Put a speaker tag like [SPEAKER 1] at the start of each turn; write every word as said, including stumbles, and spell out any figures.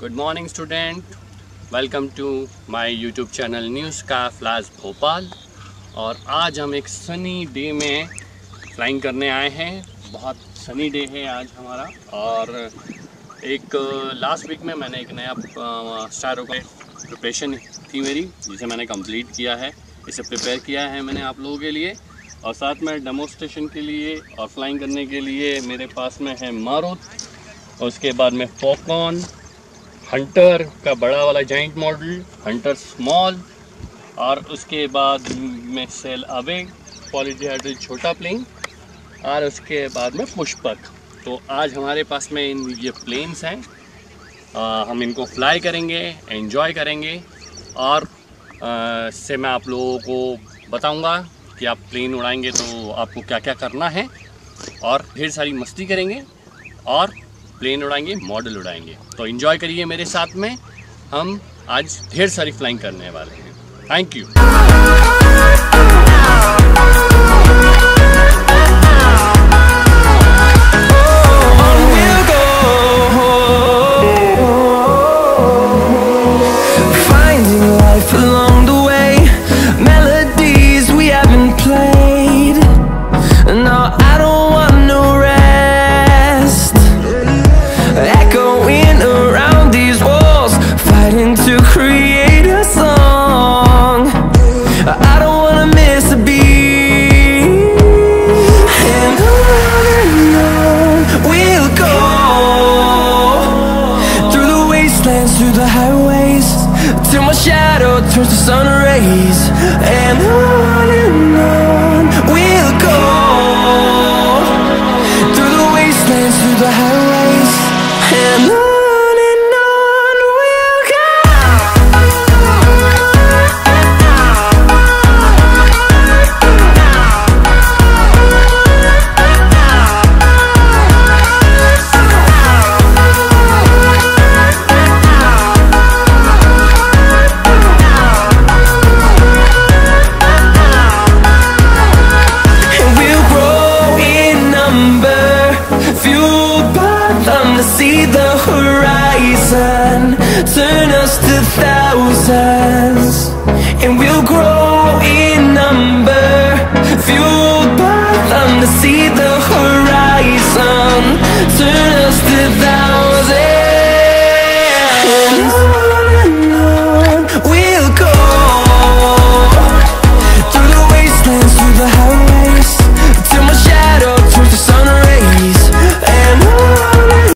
[SPEAKER 1] Good morning student, welcome to my YouTube channel news का flash Bhopal. और आज हम एक सनी डे में फ्लाइंग करने आए हैं। बहुत सनी डे है आज हमारा। और एक लास्ट वीक में मैंने एक नया स्टारो का प्रिपरेशन थी मेरी, जिसे मैंने कंप्लीट किया है। इसे प्रिपेयर किया है मैंने आप लोगों के लिए, और साथ में डेमोस्ट्रेशन के लिए और फ्लाइंग करने के लिए मेरे पास में है मारुत, और उसके बाद में फॉकॉन, हंटर का बड़ा वाला जाइंट मॉडल, हंटर स्मॉल, और उसके बाद में सेल अवे पॉलीडिहाइड्रल छोटा प्लेन, और उसके बाद में पुष्पक। तो आज हमारे पास में इन ये प्लेन्स हैं। आ, हम इनको फ्लाई करेंगे, एंजॉय करेंगे, और आ, से मैं आप लोगों को बताऊंगा कि आप प्लेन उड़ाएंगे तो आपको क्या क्या करना है, और ढेर सारी मस्ती करेंगे और प्लेन उड़ाएंगे, मॉडल उड़ाएंगे। तो एंजॉय करिए मेरे साथ में। हम आज ढेर सारी फ्लाइंग करने वाले हैं। Thank you.
[SPEAKER 2] Through the highways till my shadow turns to sun rays, and